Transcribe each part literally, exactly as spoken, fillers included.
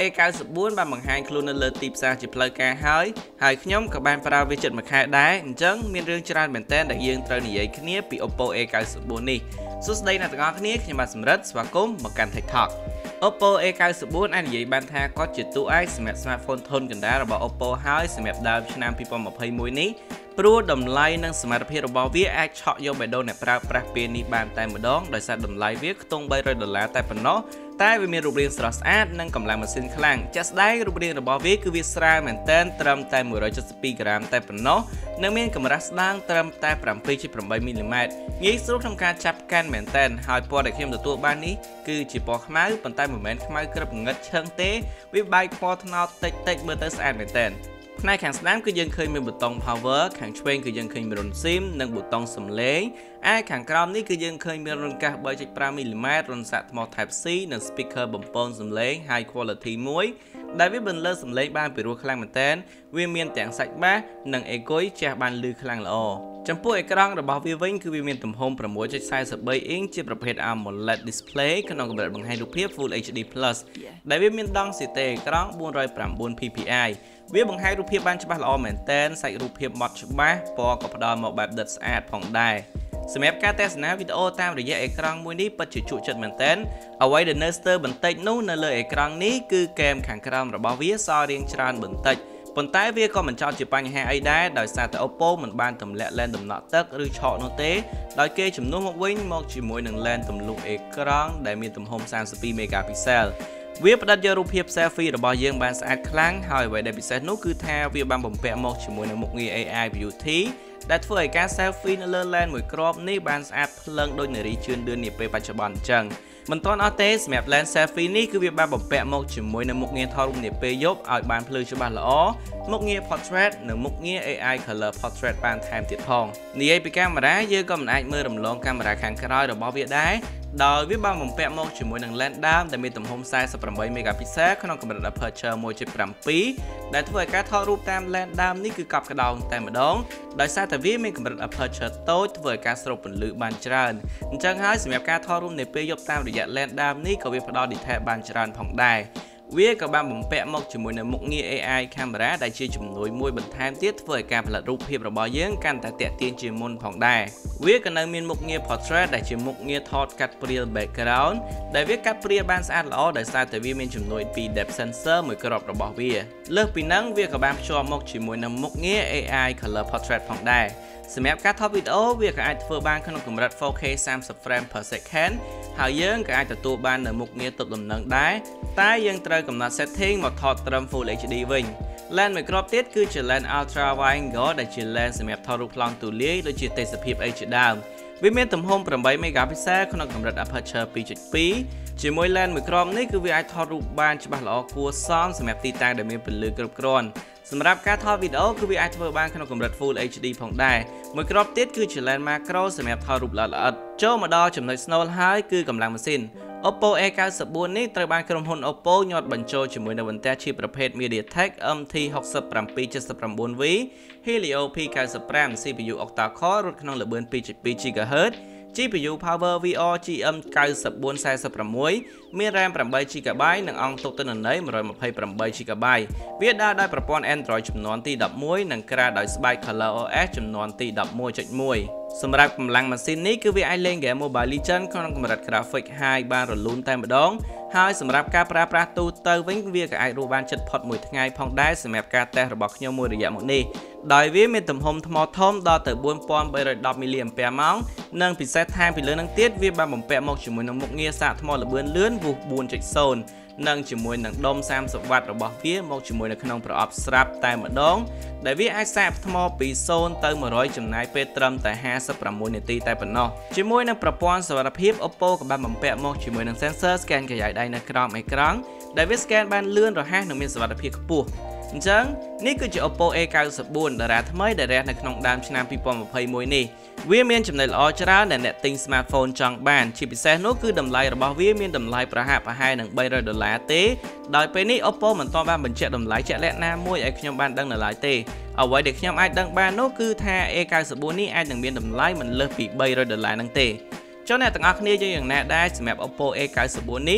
เอ เก้าสิบสี่ បានបង្ហាញខ្លួននៅលើទីផ្សារជាផ្លូវការហើយហើយខ្ញុំក៏បានប្រើវាចិត្តមួយខែដែរអញ្ចឹងមានរឿងច្រើនមែនតើដែលយើងត្រូវនិយាយគ្នាពី Oppo เอ เก้าสิบสี่ នេះសួស្តីអ្នកទាំងអស់គ្នាខ្ញុំបាទសំរិទ្ធស្វាគមន៍មកកាន់ TikTok Oppo เอ เก้าสิบสี่ អាចនិយាយបានថាគាត់ជាតួឯកសម្រាប់ smartphone ធុនកណ្ដាលរបស់ Oppo ហើយសម្រាប់ដើមឆ្នាំពីរពាន់ម្ភៃមួយនេះព្រោះតម្លៃនិងសមត្ថភាពរបស់វាអាចឆក់យកបេះដូងអ្នកប្រើប្រាស់ពេលនេះបានតែម្ដងដោយសារតម្លៃវាខ្ទង់បីរយដុល្លារតែប៉ុណ្ណោះតែវាមានរូបរាងស្រស់ស្អាតនិងកម្លាំងម៉ាស៊ីនខ្លាំងជាក់ស្ដែងរូបរាងរបស់វាគឺវាស្រាលមែនទែនត្រឹមតែមួយរយ칠십이ក្រាមតែប៉ុណ្ណោះនិងមានកម្រាស់ស្ដើងត្រឹមតែប្រាំពីរចុចប្រាំបីមីលីម៉ែត្រងាយស្រួលក្នុងការចាប់កាន់មែនទែនហើយពណ៌ដែលខ្ញុំទទួលបាននេះគឺជាពណ៌ខ្មៅប៉ុន្តែមិនមែនខ្មៅក្រឹបងឹតឈឹងទេវាបែកពណ៌ត្នោតតិចតិចមើលទៅស្អាតមែនទែនផ្នែកខាងស្ដាំគឺយើងឃើញមានប៊ូតុង power ខាងឆ្វេងគឺយើងឃើញមាន run sim និងប៊ូតុងសំឡេងឯខាងក្រោមនេះគឺយើងឃើញមានរន្ធកាស បីចុចប្រាំមីលីម៉ែត្រ រន្ធសាកថ្ម Type C និង speaker បំពងសំឡេង high quality មួយដែលវាបន្លឺសំឡេងបានពីរោះខ្លាំងមែនទែនវាមានទាំងសាច់បាសនិង echo ជះបានលឺខ្លាំងល្អចំពោះអេក្រង់របស់វាវិញគឺវាមានទំហំ 6.៤៣ អ៊ីងជាប្រភេទ AMOLED display ក្នុងកម្រិតបង្ហាញរូបភាព Full เอช ดี plus ដែលវាមានដង់សីទេអេក្រង់ bốn trăm chín mươi ppi វាបង្ហាញរូបភាពបានច្បាស់ល្អមែនទែនសាច់រូបភាពម៉ត់ច្បាស់ពណ៌ក៏ផ្ដល់មកបែបដិតស្អាតផងដែរសម្រាប់ការទស្សនាវីដេអូតាមរយៈអេក្រង់មួយនេះពិតជាជក់ចិត្តមែនទែនអ្វីដែលនៅស្ទើរបន្តិចនោះនៅលើអេក្រង់នេះគឺគែមខាងក្រោមរបស់វាសរាងច្រើនបន្តិចប៉ុន្តែវាក៏មិនចោទជាបញ្ហាអីដែរដោយសារតែ Oppo មិនបានទម្លាក់លែនដំណក់ទឹកឬឆក់នោះទេដោយគេជំនួសមកវិញមកជាមួយនឹងលែនទម្លុះអេក្រង់ដែលមានទំហំសាមសិបពីរ megapixel វាផ្ដិតយករូបភាព selfie របស់យើងបានស្អាតខ្លាំងហើយអ្វីដែលពិសេសនោះគឺថាវាបានបំពាក់មកជាមួយនឹងមុខងារ เอ ไอ Beauty ដែលធ្វើឲ្យការ selfie នៅលើ lens មួយគ្រាប់នេះបានស្អាតភ្លឹងដូចនារីជឿនលឿននាពេលបច្ចុប្បន្នអញ្ចឹងមិនទាន់អស់ទេសម្រាប់ lens selfie នេះគឺវាបានបំពាក់មកជាមួយនឹងមុខងារថតរូបនាពេលយប់ឲ្យបានភ្លឺច្បាស់ល្អមុខងារ portrait និងមុខងារ เอ ไอ color portrait បានថែមទៀតផងនិយាយពីកាមេរ៉ាយើងក៏មិនអាចមើលរំលងកាមេរ៉ាខាងក្រោយរបស់វាដែរដោយវាបានបំពាក់មកជាមួយនឹង lens ដើមដែលមានទំហំ 四十八 megapixel ក្នុងកម្រិត aperture មួយចុចប្រាំពីរ ដែលធ្វើឲ្យការថតរូបតាម lens ដើមនេះគឺកប់ក្តោងតែម្ដងដោយសារតែវាមានកម្រិត aperture តូចធ្វើឲ្យការស្រូបពន្លឺបានច្រើនអញ្ចឹងហើយសម្រាប់ការថតរូបនាពេលយប់តាមរយៈ lens ដើមនេះក៏វាផ្ដល់ detail បានច្រើនផងដែរវាក៏បានបំពាក់មកជាមួយនឹងមុខងារ เอ ไอ camera ដែលជាជំនួយមួយបន្ថែមទៀតធ្វើឲ្យការផលិតរូបភាពរបស់យើងកាន់តែទាក់ទាញជាងមុនផងដែរវាក៏នៅមានមុខងារ portrait ដែលជាមុខងារថតកាត់ព្រាល background ដែលវាកាត់ព្រាលបានស្អាតល្អដោយសារតែវាមានជំនួយពី depth sensor មួយគ្រាប់របស់វាលើសពីហ្នឹងវាក៏បានភ្ជាប់មកជាមួយនឹងមុខងារ เอ ไอ color portrait ផងដែរសម្រាប់ការថតវីដេអូវាក៏អាចធ្វើបានក្នុងកម្រិត four K 30 frame per second ហើយយើងក៏អាចទទួលបាននៅមុខងារទប់លំនឹងដែរតែយើងត្រូវកំណត់ setting មកថតត្រឹម Full เอช ดี វិញ lens មួយគ្រាប់ទៀតគឺជា lens ultra wide angle ដែលជា lens សម្រាប់ថតរូបប្លង់ទូលាយដូចជាទេសភាពអីជាដើមវាមានទំហំ ប្រាំបី megapixel ក្នុងកម្រិត aperture ពីរចុចពីរ ជាមួយ lens មួយគ្រាប់នេះគឺវាអាចថតរូបបានច្បាស់ល្អគួរសមសម្រាប់ទីតាំងដែលមានពន្លឺគ្រប់គ្រាន់សម្រាប់ការថតវីដេអូគឺវាអាចធ្វើបានក្នុងកម្រិត Full เอช ดี ផងដែរមួយគ្រាប់ទៀតគឺជា lens macro សម្រាប់ថតរូបល្អិតៗចូលមកដល់ចំណុចស្នូលហើយគឺកម្លាំងម៉ាស៊ីន Oppo เอ เก้าสิบสี่ នេះត្រូវបានក្រុមហ៊ុន Oppo ញាត់បញ្ចូលជាមួយនឹងបន្ទះឈីបប្រភេទ MediaTek เอ็ม ที หกสิบเจ็ด เจ็ดสิบเก้า วี Helio พี เก้าสิบห้า ซี พี ยู octa core រត់ក្នុងល្បឿន ពីរចុចពីរ gigahertz จี พี ยู Power វី อาร์ จี เอ็ม เก้าสิบสี่ สี่สิบหก មាន RAM แปด ជីហ្គាបៃ និងអង្គទុកទិន្នន័យ một trăm hai mươi tám ជីហ្គាបៃ វាដើរដោយប្រព័ន្ធ Android ចំនួនទី eleven និងក្រាដោយស្បែក ColorOS ចំនួនទី eleven ដុតone សម្រាប់កម្លាំងម៉ាស៊ីននេះគឺវាអាចលេងហ្គេម Mobile Legends ក្នុងកម្រិត Graphic High បានរលូនតែម្ដងហើយសម្រាប់ការប្រើប្រាស់ទូទៅវិញវាក៏អាចរស់បានជិតផុតមួយថ្ងៃផងដែរសម្រាប់ការតេស្តរបស់ខ្ញុំមួយរយៈមកនេះដោយវាមានទំហំថ្មធំដល់ទៅ four thousand three hundred ten មីលីអាំពែម៉ោងនិងពិសេសថែមពីលើនឹងទៀតវាបានបំពាក់មកជាមួយនឹងមុខងារសាកថ្មល្បឿនលឿន Woof four point zero និងជាមួយនឹងដុំសាមសិបវ៉ាត់របស់វាមកជាមួយនៅក្នុងប្រអប់ស្រាប់តែម្ដងដែលវាអាចសាកថ្មពីศูนย์ទៅone hundredចំណាយពេលត្រឹមតែห้าสิบหกនាទីតែប៉ុណ្ណោះជាមួយនឹងប្រព័ន្ធសុវត្ថិភាព Oppo ក៏បានបំពាក់មកជាមួយនឹង sensor scan កាយដៃនៅក្រោមអេក្រង់ដែលវា scan បានលឿនរហ័សនិងមានសុវត្ថិភាពខ្ពស់អញ្ចឹងនេះគឺជា Oppo เอ เก้าสิบสี่ តារាថ្មីដែលរះនៅក្នុងដើមឆ្នាំពីរពាន់ម្ភៃមួយនេះវាមានចំណុចល្អច្រើនដែលអ្នកទិញ smartphone ចង់បានជាពិសេសនោះគឺតម្លៃរបស់វាមានតម្លៃប្រហាក់ប្រហែលនឹង三百ដុល្លារទេដោយពេលនេះ Oppo មិនទាន់បានបញ្ជាក់តម្លៃជាក់លាក់ណាមួយឲ្យខ្ញុំបានដឹងនៅឡើយទេអ្វីដែលខ្ញុំអាចដឹងបាននោះគឺថា เอ เก้าสิบสี่ នេះអាចនឹងមានតម្លៃមិនលើសពី三百ដុល្លារនឹងទេចុះអ្នកទាំងអស់គ្នាយើងយ៉ាងណាដែរសម្រាប់ Oppo เอ เก้าสิบสี่ នេះ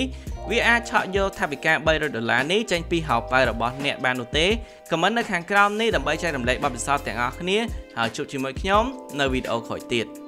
វាអាចឆក់យកថវិកាba trămដុល្លារនេះចេញពីហោប៉ៅរបស់អ្នកបាននោះទេ comment នៅខាងក្រោមនេះដើម្បីចែករំលែកបទពិសោធន៍ទាំងអស់គ្នាហើយជួបជាមួយខ្ញុំនៅវីដេអូក្រោយទៀត